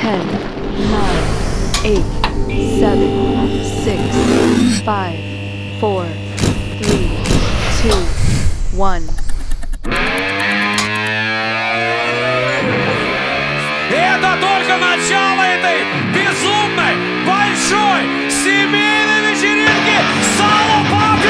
10, 9, 8, 7, 6, 5, 4, 3, 2, 1. Это только начало этой безумной, большой, семейной вечеринки Salo Party!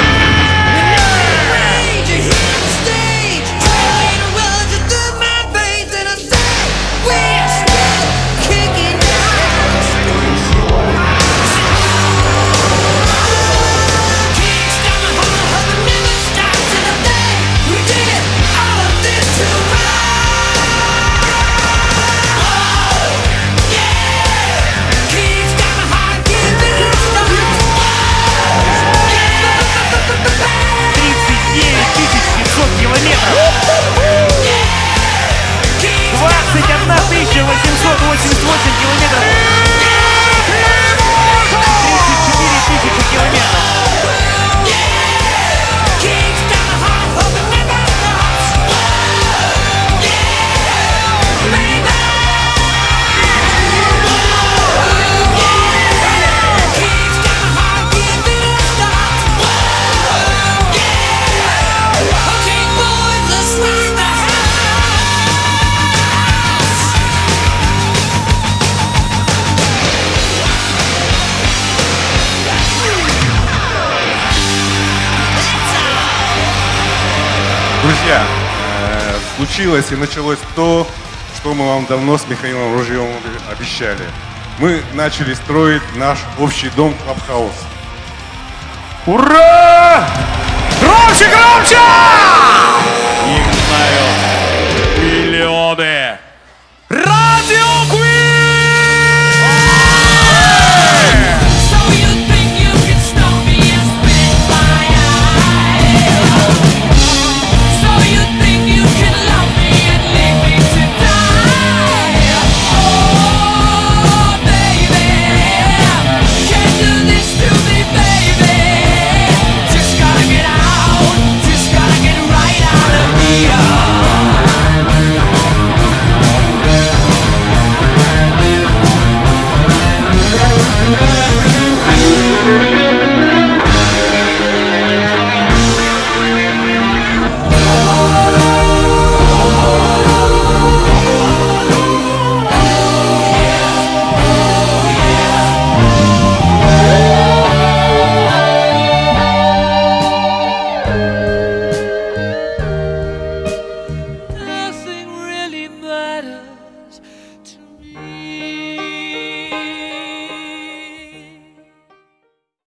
Друзья, случилось и началось то, что мы вам давно с Михаилом Ружьевым обещали. Мы начали строить наш общий дом Клабхаус. Ура! Громче, громче! Их знают миллионы. Раз!